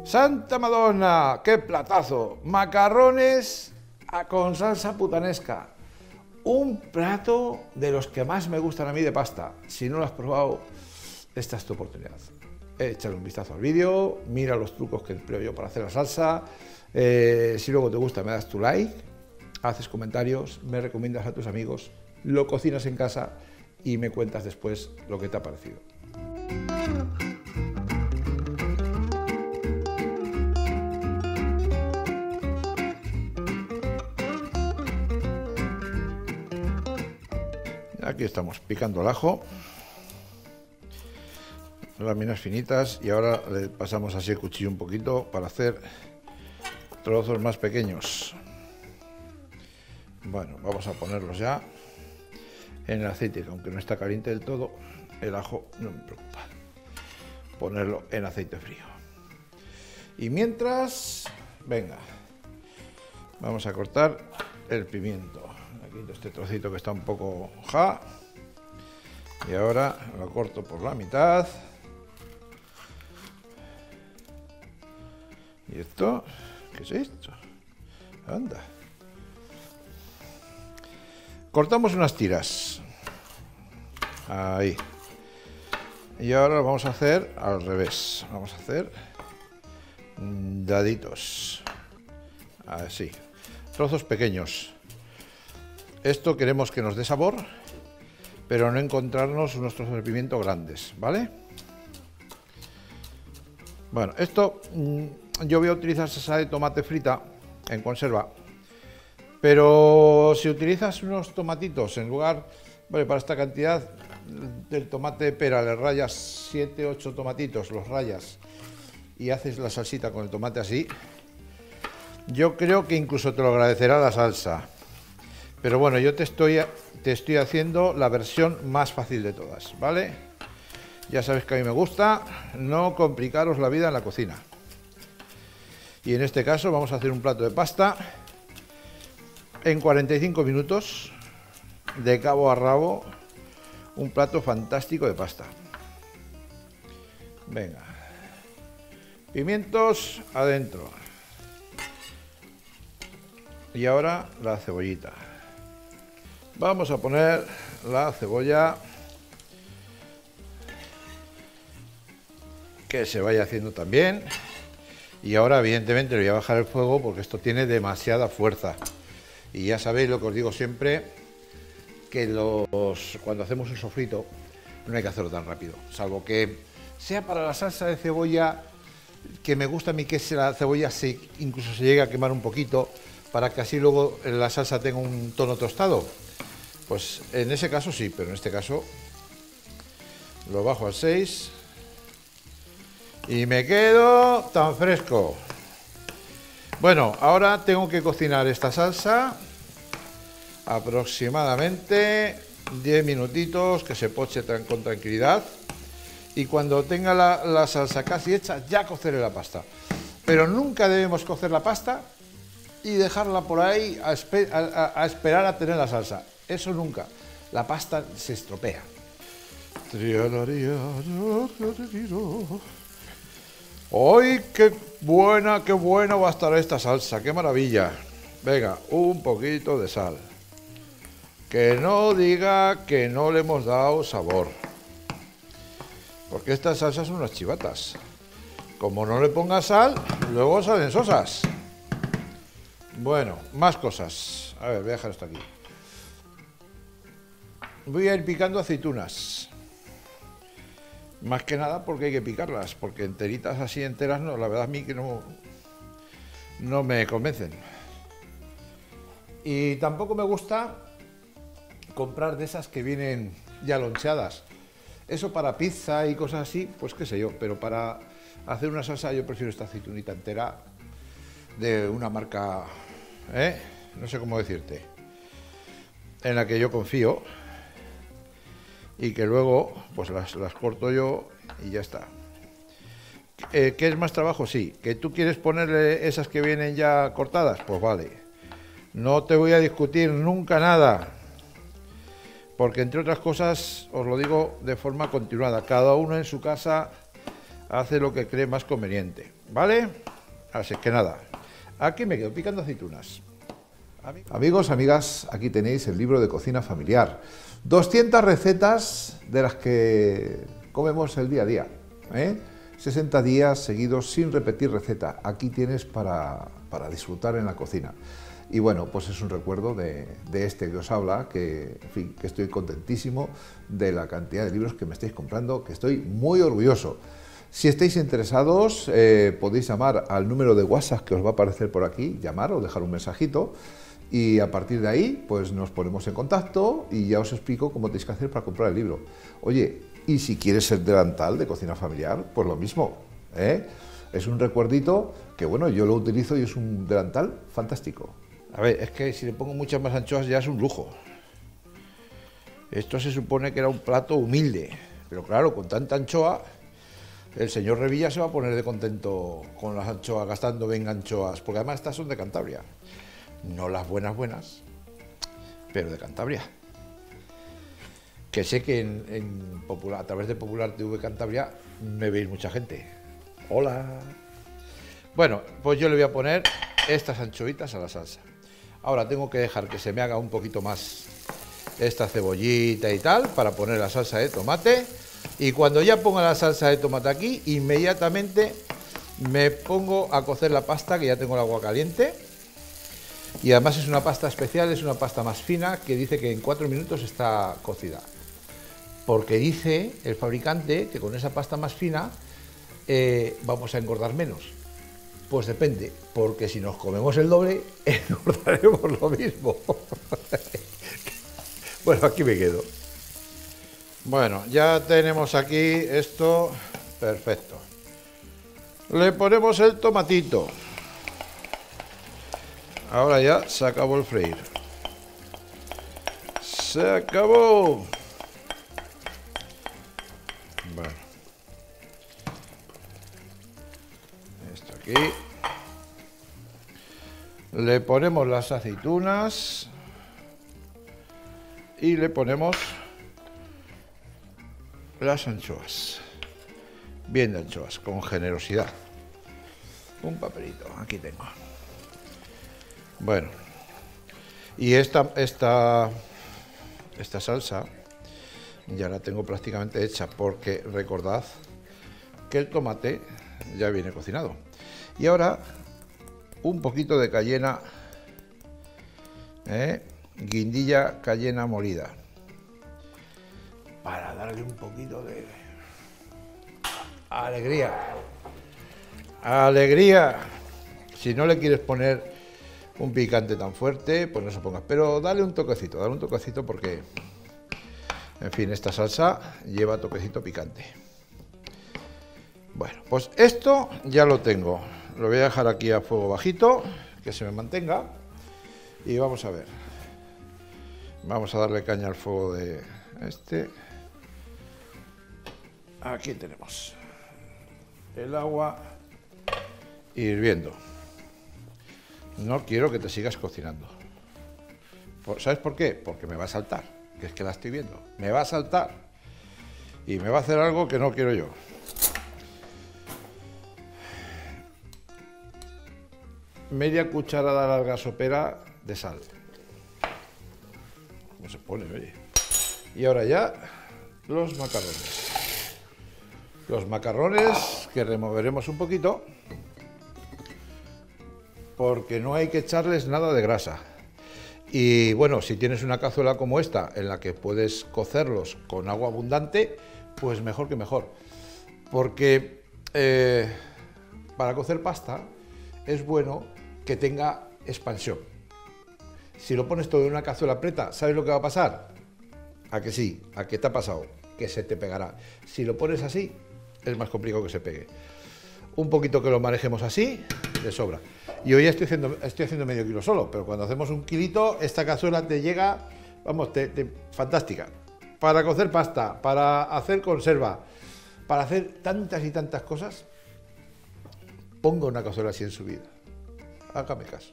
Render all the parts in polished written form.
¡Santa Madonna! ¡Qué platazo! Macarrones con salsa putanesca. Un plato de los que más me gustan a mí de pasta. Si no lo has probado, esta es tu oportunidad. Échale un vistazo al vídeo, mira los trucos que empleo yo para hacer la salsa. Si luego te gusta, me das tu like, haces comentarios, me recomiendas a tus amigos, lo cocinas en casa y me cuentas después lo que te ha parecido. Aquí estamos picando el ajo, láminas finitas, y ahora le pasamos así el cuchillo un poquito para hacer trozos más pequeños. Bueno, vamos a ponerlos ya en el aceite, que aunque no está caliente del todo, el ajo no me preocupa. Ponerlo en aceite frío. Y mientras, venga, vamos a cortar el pimiento. Aquí este trocito que está un poco hoja. Y ahora lo corto por la mitad. ¿Y esto? ¿Qué es esto? Anda. Cortamos unas tiras. Ahí. Y ahora lo vamos a hacer al revés. Vamos a hacer daditos. Así. Trozos pequeños. Esto queremos que nos dé sabor, pero no encontrarnos unos trozos de pimiento grandes, ¿vale? Bueno, esto yo voy a utilizar salsa de tomate frita en conserva, pero si utilizas unos tomatitos en lugar, vale, para esta cantidad del tomate de pera le rayas 7-8 tomatitos, los rayas y haces la salsita con el tomate así, yo creo que incluso te lo agradecerá la salsa. Pero bueno, yo te estoy haciendo la versión más fácil de todas, ¿vale? Ya sabes que a mí me gusta no complicaros la vida en la cocina. Y en este caso vamos a hacer un plato de pasta en 45 minutos, de cabo a rabo, un plato fantástico de pasta. Venga, pimientos adentro. Y ahora la cebollita. Vamos a poner la cebolla que se vaya haciendo también. Y ahora evidentemente le voy a bajar el fuego porque esto tiene demasiada fuerza. Y ya sabéis lo que os digo siempre, que cuando hacemos un sofrito no hay que hacerlo tan rápido. Salvo que sea para la salsa de cebolla, que me gusta a mí que la cebolla incluso se llegue a quemar un poquito, para que así luego la salsa tenga un tono tostado. Pues en ese caso sí, pero en este caso lo bajo al 6 y me quedo tan fresco. Bueno, ahora tengo que cocinar esta salsa aproximadamente 10 minutitos, que se poche con tranquilidad, y cuando tenga la salsa casi hecha ya coceré la pasta. Pero nunca debemos cocer la pasta y dejarla por ahí a esperar a tener la salsa. Eso nunca. La pasta se estropea. ¡Ay, qué buena va a estar esta salsa! ¡Qué maravilla! Venga, un poquito de sal. Que no diga que no le hemos dado sabor. Porque estas salsas son unas chivatas. Como no le ponga sal, luego salen sosas. Bueno, más cosas. A ver, voy a dejar esto aquí. Voy a ir picando aceitunas. Más que nada porque hay que picarlas, porque enteritas así enteras no, la verdad a mí que no me convencen. Y tampoco me gusta comprar de esas que vienen ya loncheadas. Eso para pizza y cosas así, pues qué sé yo, pero para hacer una salsa yo prefiero esta aceitunita entera de una marca, no sé cómo decirte, en la que yo confío. Y que luego pues las corto yo y ya está. ¿Qué es más trabajo? Sí. ¿Que tú quieres ponerle esas que vienen ya cortadas? Pues vale. No te voy a discutir nunca nada. Porque entre otras cosas, os lo digo de forma continuada, cada uno en su casa hace lo que cree más conveniente. ¿vale? Así que nada, aquí me quedo picando aceitunas. Amigos, amigas, aquí tenéis el libro de cocina familiar. 200 recetas de las que comemos el día a día, 60 días seguidos sin repetir receta. Aquí tienes para disfrutar en la cocina. Y bueno, pues es un recuerdo de este que os habla, que, en fin, que estoy contentísimo de la cantidad de libros que me estáis comprando, que estoy muy orgulloso. Si estáis interesados, podéis llamar al número de WhatsApp que os va a aparecer por aquí, llamar o dejar un mensajito, y a partir de ahí, pues nos ponemos en contacto y ya os explico cómo tenéis que hacer para comprar el libro. Oye, y si quieres el delantal de cocina familiar, pues lo mismo, Es un recuerdito que, bueno, yo lo utilizo y es un delantal fantástico. A ver, es que si le pongo muchas más anchoas ya es un lujo. Esto se supone que era un plato humilde, pero claro, con tanta anchoa, el señor Revilla se va a poner de contento con las anchoas, gastando bien anchoas, porque además estas son de Cantabria. No las buenas, pero de Cantabria. Que sé que a través de Popular TV Cantabria me veis mucha gente. Hola. Bueno, pues yo le voy a poner estas anchoitas a la salsa. Ahora tengo que dejar que se me haga un poquito más esta cebollita y tal para poner la salsa de tomate. Y cuando ya ponga la salsa de tomate aquí, inmediatamente me pongo a cocer la pasta, que ya tengo el agua caliente. Y además es una pasta especial, es una pasta más fina que dice que en 4 minutos está cocida. Porque dice el fabricante que con esa pasta más fina vamos a engordar menos. Pues depende, porque si nos comemos el doble, engordaremos lo mismo. Bueno, aquí me quedo. Bueno, ya tenemos aquí esto perfecto. Le ponemos el tomatito. Ahora ya se acabó el freír. ¡Se acabó! Bueno. Esto aquí. Le ponemos las aceitunas. Y le ponemos las anchoas. Bien de anchoas, con generosidad. Un papelito, aquí tengo. Bueno, y esta salsa ya la tengo prácticamente hecha, porque recordad que el tomate ya viene cocinado. Y ahora un poquito de cayena, guindilla cayena molida, para darle un poquito de alegría. Alegría. Si no le quieres poner un picante tan fuerte, pues no se pongas, pero dale un toquecito porque, en fin, esta salsa lleva toquecito picante. Bueno, pues esto ya lo tengo. Lo voy a dejar aquí a fuego bajito, que se me mantenga, y vamos a ver. Vamos a darle caña al fuego de este. Aquí tenemos el agua hirviendo. No quiero que te sigas cocinando. ¿Sabes por qué? Porque me va a saltar, que es que la estoy viendo. Me va a saltar y me va a hacer algo que no quiero yo. Media cucharada larga sopera de sal. ¿Cómo se pone? Oye. Y ahora ya los macarrones. Los macarrones que removeremos un poquito, porque no hay que echarles nada de grasa. Y bueno, si tienes una cazuela como esta, en la que puedes cocerlos con agua abundante, pues mejor que mejor. Porque para cocer pasta es bueno que tenga expansión. Si lo pones todo en una cazuela preta, ¿sabes lo que va a pasar? ¿A que sí? ¿A qué te ha pasado? Que se te pegará. Si lo pones así, es más complicado que se pegue. Un poquito que lo manejemos así, de sobra. Y hoy estoy haciendo medio kilo solo, pero cuando hacemos un kilito, esta cazuela te llega, vamos, fantástica. Para cocer pasta, para hacer conserva, para hacer tantas y tantas cosas, ponga una cazuela así en su vida. Hágame caso.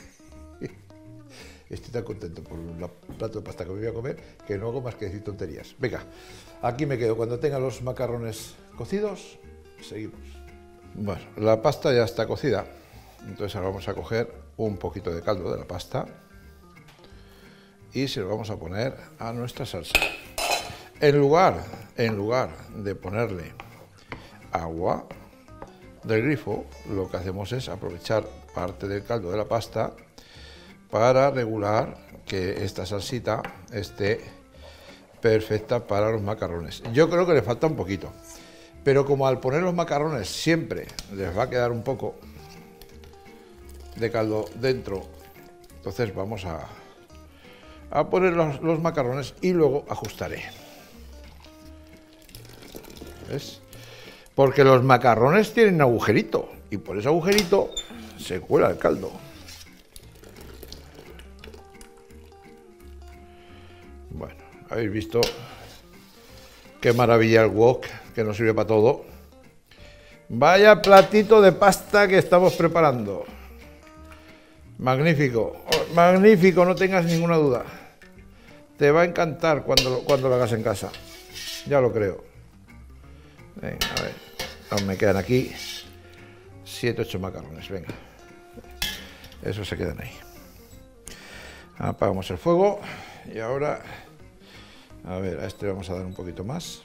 Estoy tan contento por el plato de pasta que me voy a comer que no hago más que decir tonterías. Venga, aquí me quedo. Cuando tenga los macarrones cocidos, seguimos. Bueno, la pasta ya está cocida, entonces ahora vamos a coger un poquito de caldo de la pasta y se lo vamos a poner a nuestra salsa. En lugar de ponerle agua del grifo, lo que hacemos es aprovechar parte del caldo de la pasta para regular que esta salsita esté perfecta para los macarrones. Yo creo que le falta un poquito, pero como al poner los macarrones siempre les va a quedar un poco de caldo dentro, entonces vamos a poner los macarrones y luego ajustaré. ¿Ves? Porque los macarrones tienen un agujerito y por ese agujerito se cuela el caldo. Bueno, habéis visto qué maravilla el wok, que nos sirve para todo. Vaya platito de pasta que estamos preparando. Magnífico, magnífico, no tengas ninguna duda. Te va a encantar cuando lo hagas en casa. Ya lo creo. Venga, a ver. Aún me quedan aquí 7, 8 macarrones. Venga. Esos se quedan ahí. Apagamos el fuego. Y ahora, a ver, a este le vamos a dar un poquito más.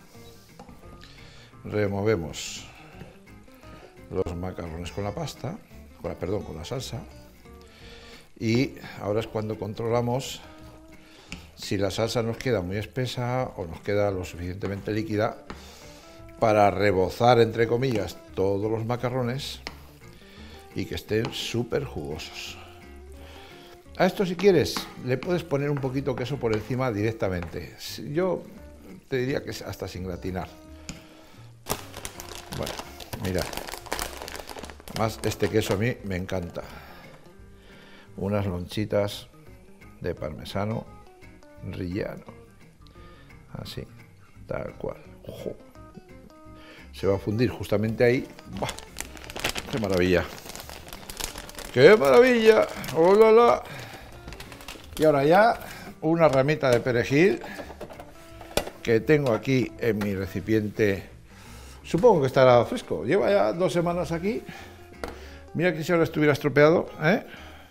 Removemos los macarrones con la pasta, con la salsa. Y ahora es cuando controlamos si la salsa nos queda muy espesa o nos queda lo suficientemente líquida para rebozar, entre comillas, todos los macarrones y que estén súper jugosos. A esto, si quieres, le puedes poner un poquito de queso por encima directamente. Yo te diría que hasta sin gratinar. Bueno, mira. Además, este queso a mí me encanta. Unas lonchitas de parmesano rillano. Así, tal cual. ¡Ojo! Se va a fundir justamente ahí. ¡Bah! ¡Qué maravilla! ¡Qué maravilla! ¡Hola! Y ahora ya una ramita de perejil que tengo aquí en mi recipiente. Supongo que estará fresco. Lleva ya 2 semanas aquí. Mira que si ahora estuviera estropeado, ¿eh?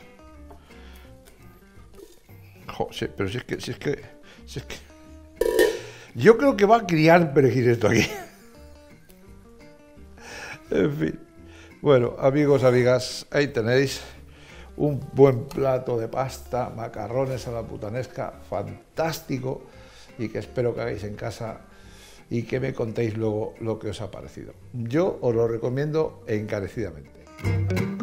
Jo, sí, pero si es que... Yo creo que va a criar perejil esto aquí. En fin. Bueno, amigos, amigas, ahí tenéis un buen plato de pasta, macarrones a la putanesca, fantástico, y que espero que hagáis en casa y que me contéis luego lo que os ha parecido. Yo os lo recomiendo encarecidamente.